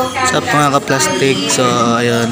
Sa mga ka-plastic. So, ayun.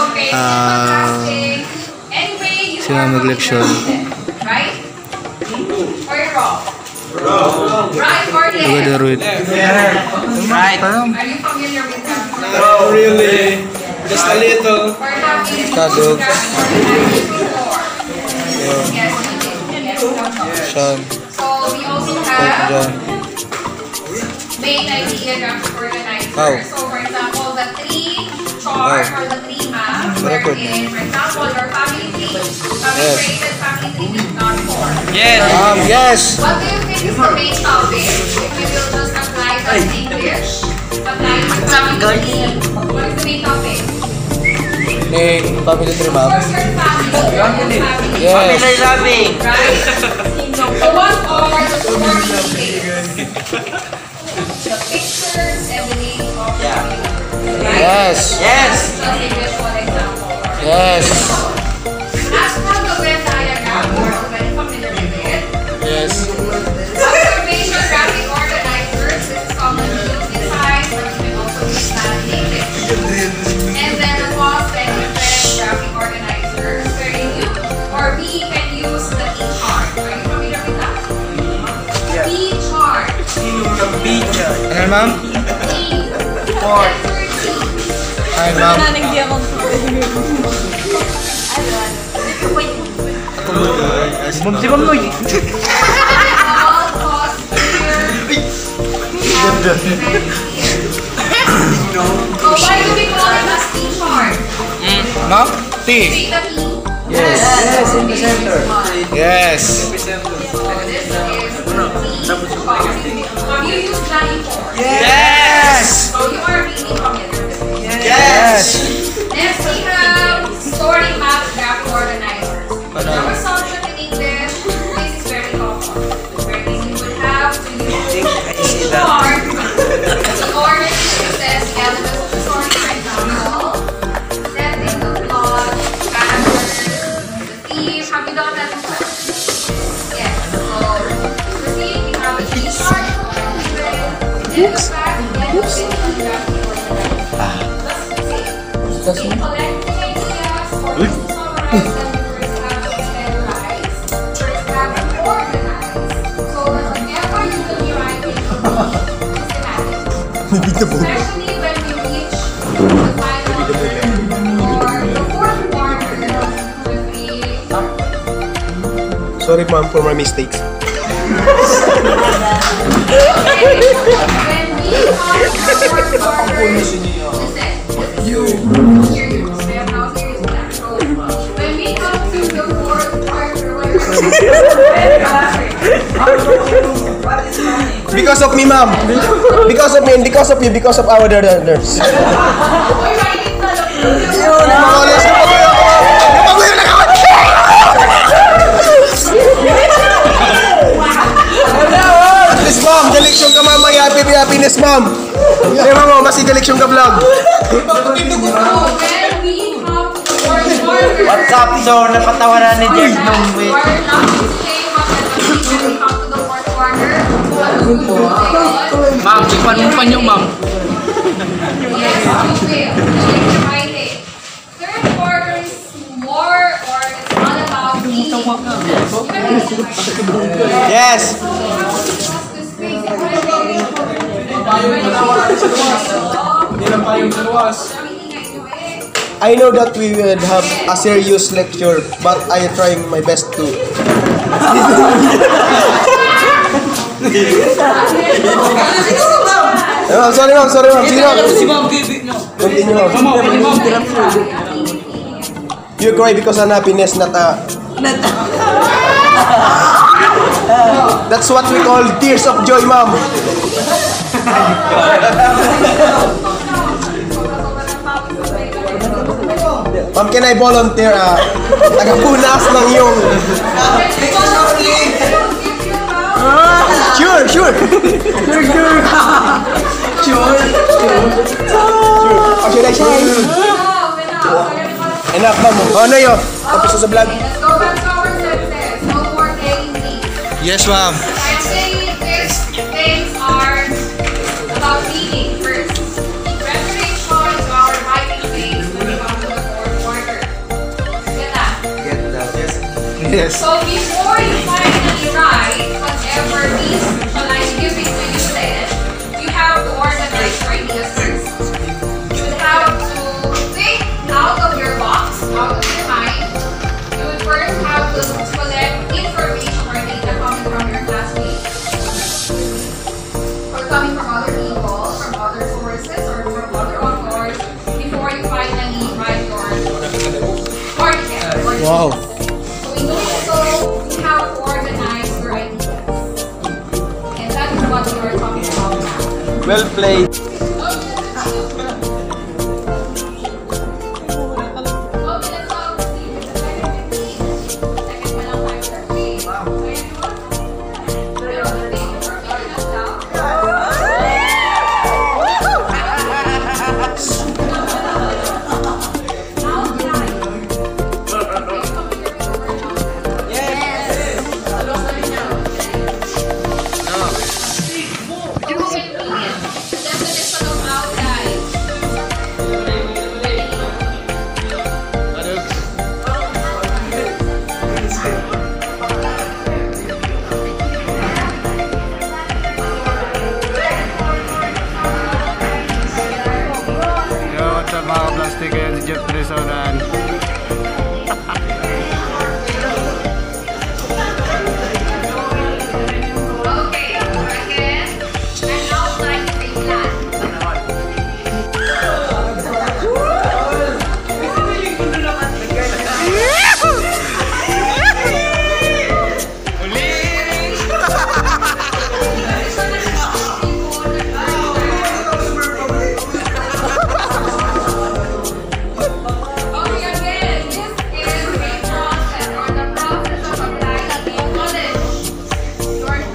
Sila mag-leksyon. Right? Or wrong? Right or left? Right. Right. Are you familiar with that? No, really. Just a little. Or have you used Kadog. graphic organizers before? Yun. Yes, we did. Yes, we have. Siyan. So we also Kahit have dyan. main idea graphic organizer. Wow. So for example, the tree chart or the tree map, wherein, for example, your family tree. Yes. Created family tree is not for. Yes. Yes. What do you think is the main topic? If we will just apply that in English, apply to family tree. What is the main topic? Family tree, Of ma'am. course, your family. Yes. Family loving. Right? So what are the supporting things? The pictures and the names of the family. Right? Yes. Yes. Just a visual example. Yes. As for the Venn diagram, we're already familiar with it. Yes. Observation graphic organizers, this is commonly used in science, but you can also use that in English. And then the cost and effect graphic organizers, wherein you or we can use the T chart. Are you familiar with that? Yeah. T chart. Ano, ma'am? T. Chart. Letter T. Ay, ma'am. Ma'am, si Ma'am Lloyd. All cost here. So why do we call it as T chart? Ma'am? T. See the T? Yes. Yes, in the center. Yes. So this is have you used that before? Yes. So you are really familiar with it. Yes. Next we have story map graphic organizers. Now assumption in English, this is very common. Where you would have to use chart in order to access elements of the story. For example, setting the plot, characters, the theme. Have you done that before? Yes. So the theme, we have a key chart, then the back, then the graphic organizer. Just the same. In collecting ideas, or to summarize them, we first have to standardize, first have to organize, so that whenever you will be writing a systematic. Especially when we reach the final or the fourth quarter, when we Sorry, ma'am, for my mistakes. Because of me, ma'am. Because of me and because of you, because of our others. At least, ma'am, deleksyon ka mamaya. Happiness, ma'am. Hey, ma'am, mas deleksyon ka vlog. What's up? So, napatawaran ni Jeff nung week. Ma'am, tikman mo pa niyo, ma'am. Yes, you will. Third quarter is more, or it's all about Yes. I know that we would have a serious lecture, but I am trying my best to. Sorry, ma'am. Sige, ma'am. Continue, ma'am. You cry because of happiness, not a... That's what we call tears of joy, ma'am. Ma'am, can I volunteer? Tagapunas ng yung... Sure. Or should I say? Enough, ma'am. Ano yun? Tapos sa vlog. Let's go back to our sentences. No more playing things. Yes, ma'am. I'm saying these things are about reading first. Preparation Yes. So before you finally write whatever piece shall I give it to you then, you have to organize your ideas first. You would have to think out of your box, out of your mind. You would first have to collect information or data coming from your classmates, or coming from other people, from other sources, or from other authors, before you finally write your article. Wow. So in doing so, you have to organize your ideas. And that is what we are talking about now. Well played. Mga plastic yan si Jeff Tresonan. Okay, again, and outline the plan. Okay, again, this is a process or the process of applying knowledge.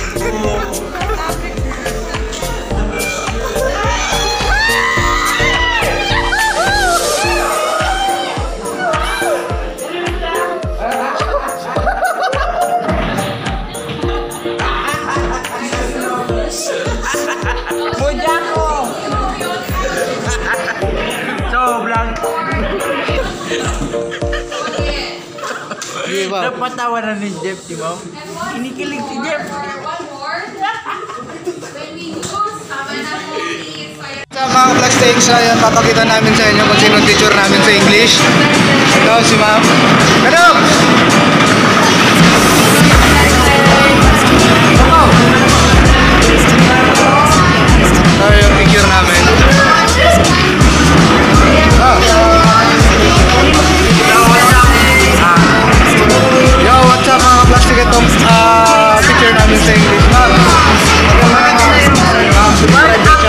Napatawaran ni Jeff, di ba? Kinikilig si Jeff. One more. When we use Sa mga plastics, ayan, papakita namin sa inyo kung sino teacher namin sa English. Ito, si ma'am. Hello! Ito yung teacher namin. Yo, what's up mga plastic? Itong teacher namin sa English. Ma'am, subscribe ka.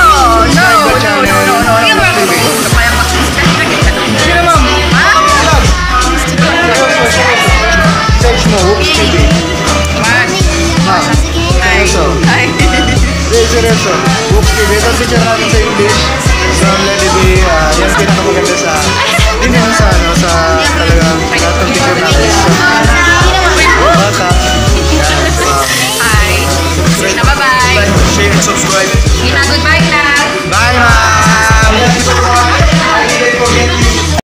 Sige ma'am. Search mo, woxx TV. Seryoso. Seryoso. woxx TV. Ito teacher namin sa